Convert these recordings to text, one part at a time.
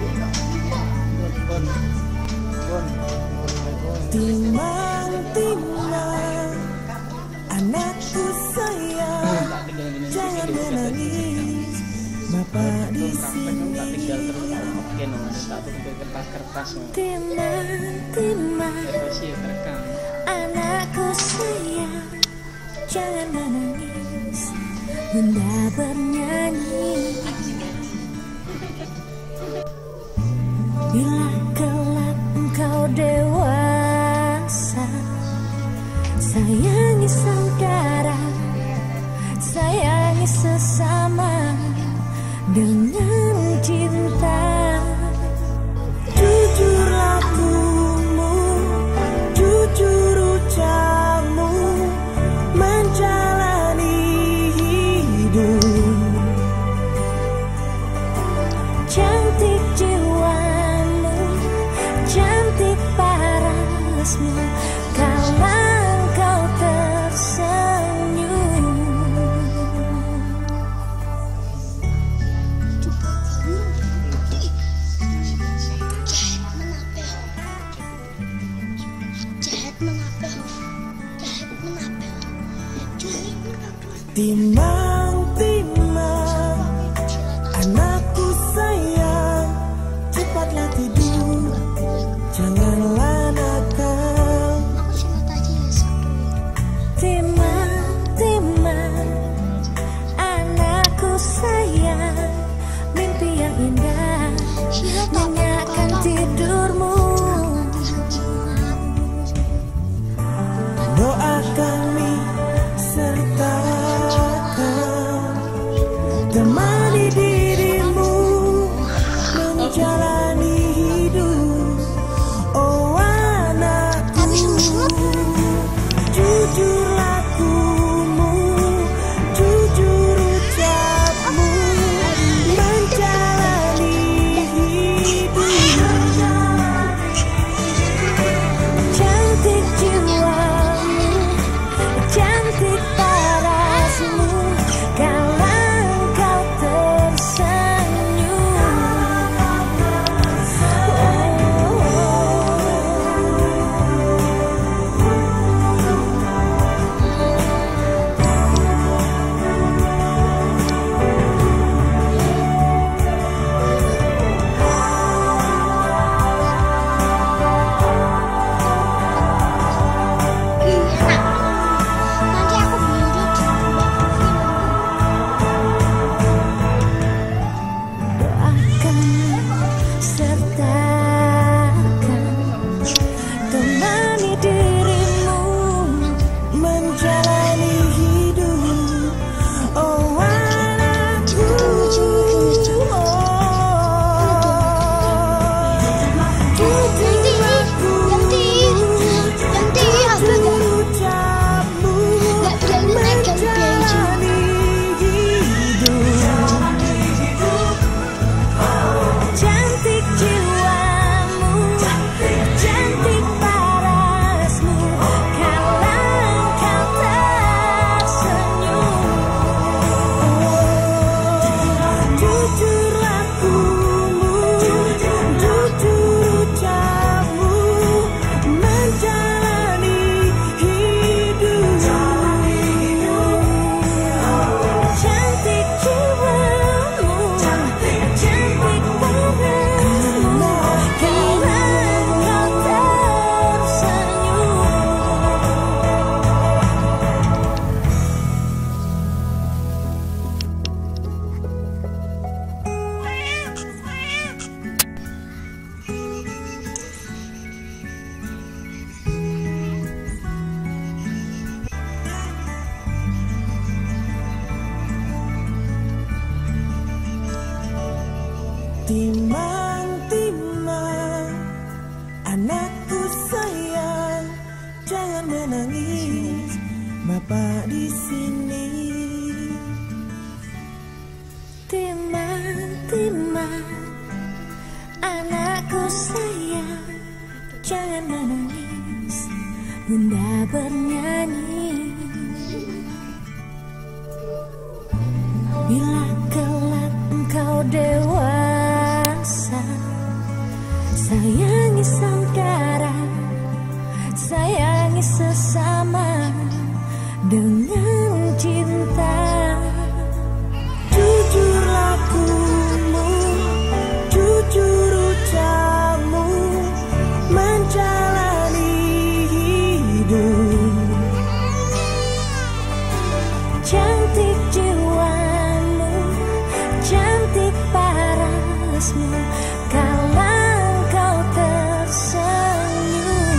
Timang-timang anakku sayang, jangan menangis. Bapak di sini. Timang-timang anakku sayang, jangan menangis. Bunda bernyanyi. Bila kelak engkau dewasa, sayangi saudara, sayangi sesama dengan cinta. Jujur lakumu, jujur ucapmu, menjalani hidup. Cantik jiwamu, cantik parasmu, kalau kau tersenyum. Timang-timang anakku sayang, cepatlah tidur, janganlah nakal. Timang-timang anakku sayang, mimpi yang indah menyenangkan tidurmu. Doa kami sertakan, temani dirimu menjalani hidup. Oh anakku, jujur lakumu, jujur ucapmu, menjalani hidup. Cantik jiwamu, cantik parasmu, kalau kau tersenyum. Doakan sertakan, temani dirimu menjalani hidup. Oh anakku, jujur lakumu, jujur ucapmu, menjalani hidup. Cantik jiwamu, cantik parasmu, kalau kau tersenyum. Jujur lakumu, jujur ucapmu, menjalani hidup. Cantik jiwamu, cantik parasmu, kalau kau tersenyum. Timang-timang anakku sayang, jangan menangis. Bapak di sini. Timang-timang anakku sayang, jangan menangis. Bunda bernyanyi. Bila kelak engkau dewasa, cantik parasmu kalau kau tersenyum.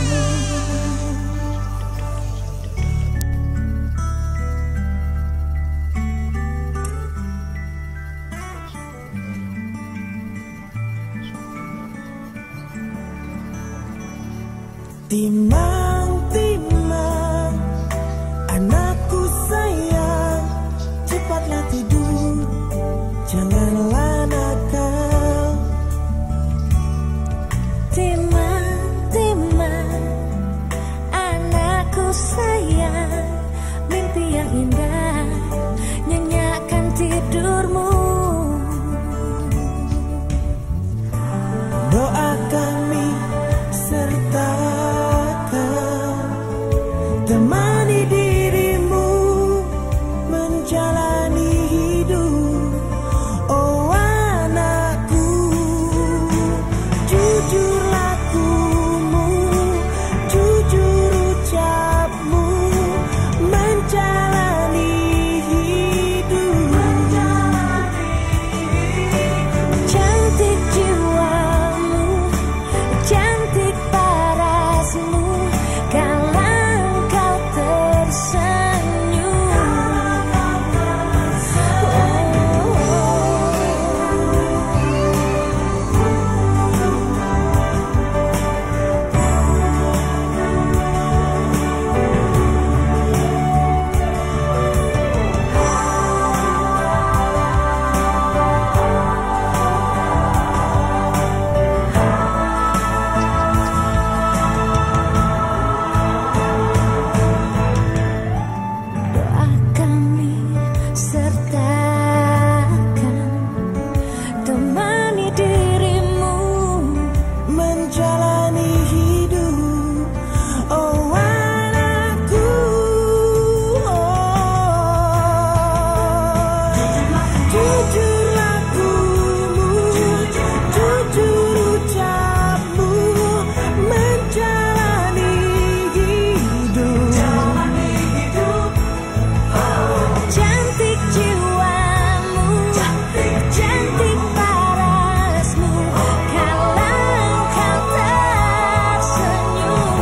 Timang-timang, anakku sayang, cepatlah tidur, janganlah nakal. Timang-timang, anakku sayang, mimpi yang indah nyenyakan tidurmu. Doa kami sertakan, temani dirimu menjalani hidup. Oh anakku, jujur lakumu, jujur ucapmu, menjalani hidup. Cantik jiwamu, cantik parasmu kalau kau tersenyum. Doa kami sertakan, temani dirimu menjalani hidup. Oh anakku, jujur lakumu, jujur ucapmu, menjalani hidup. cantik jiwamu, cantik parasmu kalau kau tersenyum.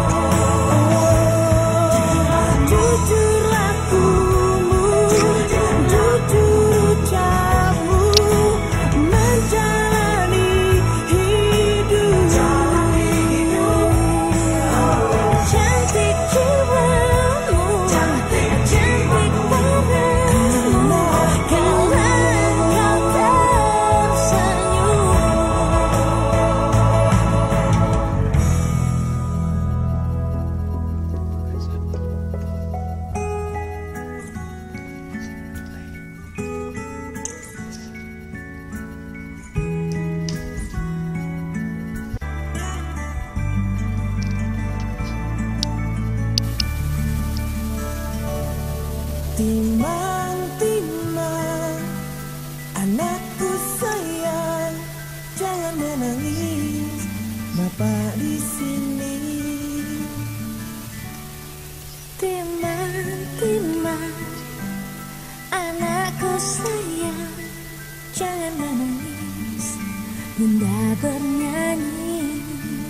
Jujur lakumu, jujur ucapmu, menjalani hidup. Cantik jiwamu, cantik parasmu kalau kau tersenyum. Timang-timang, anakku sayang, jangan menangis, Bapak di sini. Timang-timang, anakku sayang, jangan menangis, Bunda bernyanyi.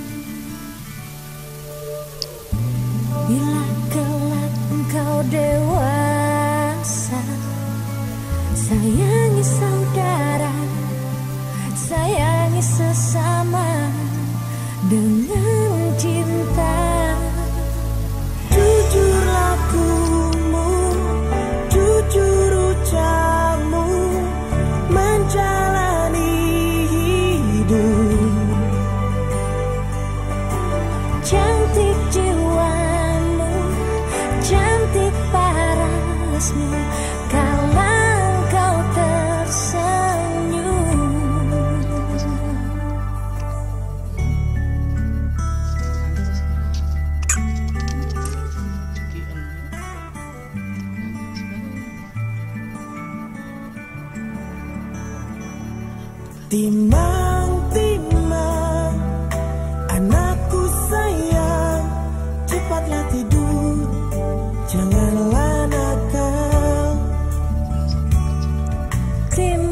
Bila kelak engkau dewasa, sayangi saudara, sayangi sesama dengan cinta. Jujur lakumu, jujur ucapmu, menjalani hidup. Cantik jiwamu, cantik parasmu kalau kau tersenyum. Timang-timang, anakku sayang, cepatlah tidur, janganlah nakal. Timang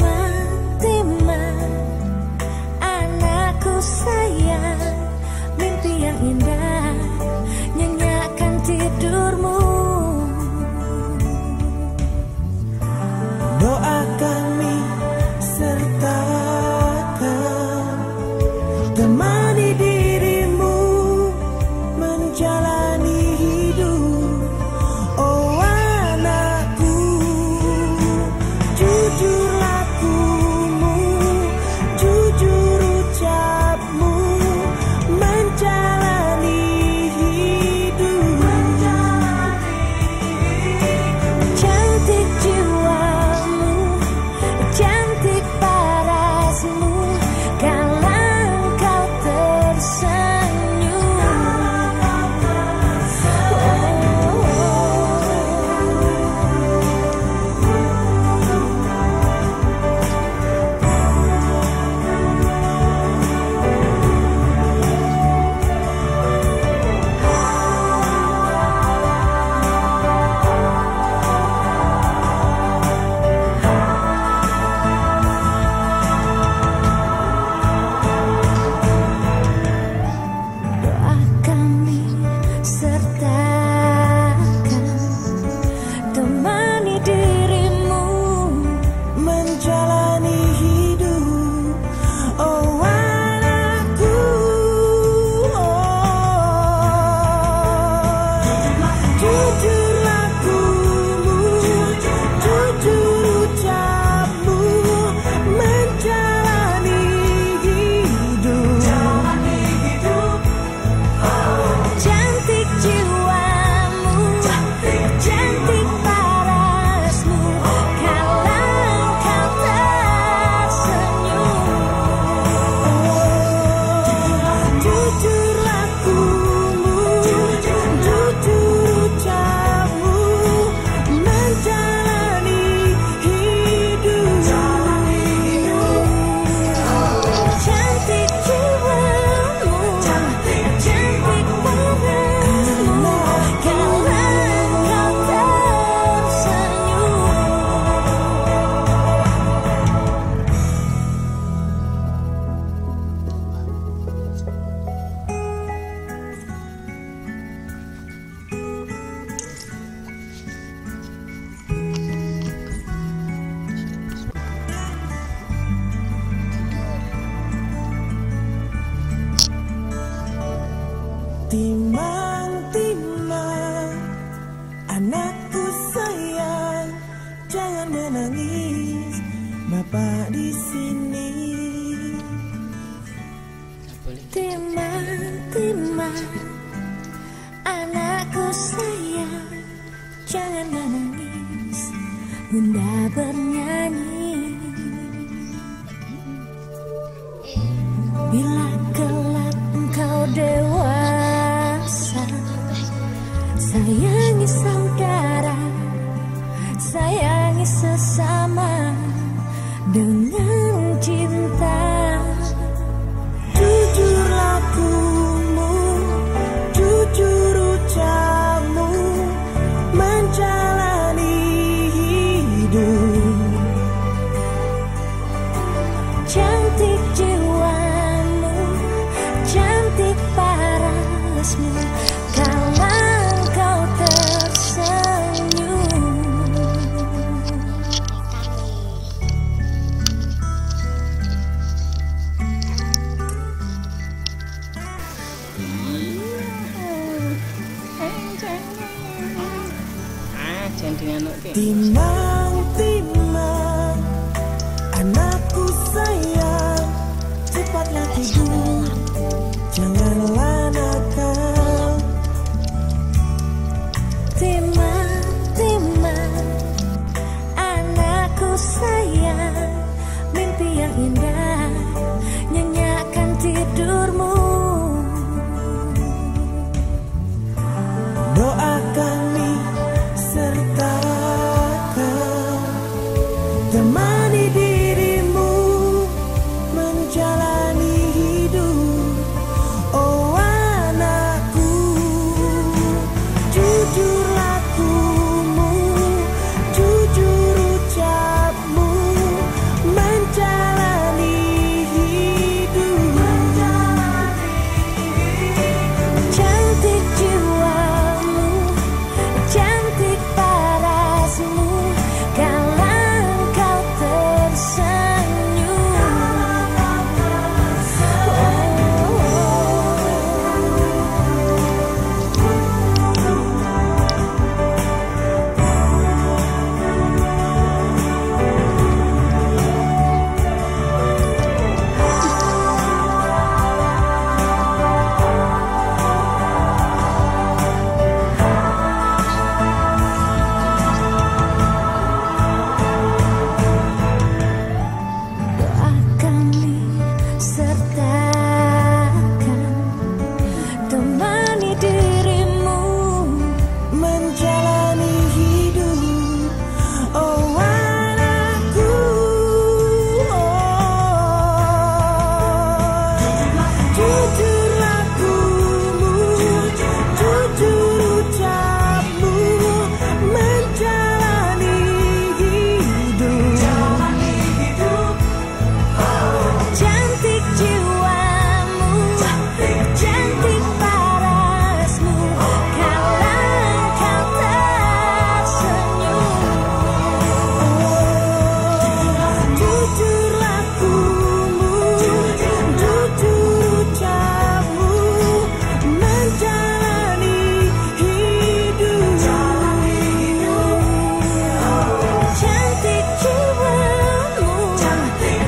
jumpa di sini. Timah-timah, anakku sayang, jangan menangis, Bunda bernyanyi. Bila kelak engkau dewasa, sayangi saudara, sayangi sesama dengan cinta. Jujur lakumu, jujur ucapmu, menjalani hidup. Cantik jiwamu, cantik parasmu, kalau kau tersenyum. Timang-timang, anakku sayang, cepatlah tidur, janganlah nakal. Timang-timang, anakku sayang, mimpi yang indah nyenyakan tidurmu. Doa kami sertakan, temani dirimu menjalani hidup. Oh anakku, jujur lakumu, jujur ucapmu, menjalani hidup. Cantik jiwamu, cantik parasmu, kalau kau tersenyum. Doa kami sertakan, temani dirimu menjalani hidup. Oh anakku, jujur lakumu, jujur ucapmu, menjalani hidup. cantik jiwamu, cantik parasmu, kalau kau tersenyum. Jujur lakumu, jujur ucapmu, menjalani hidup. Cantik jiwamu, cantik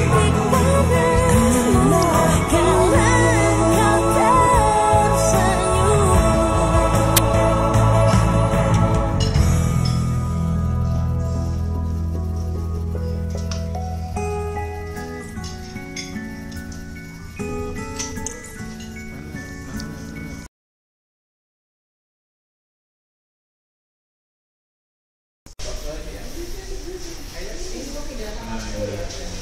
parasmu, kalau kau tersenyum.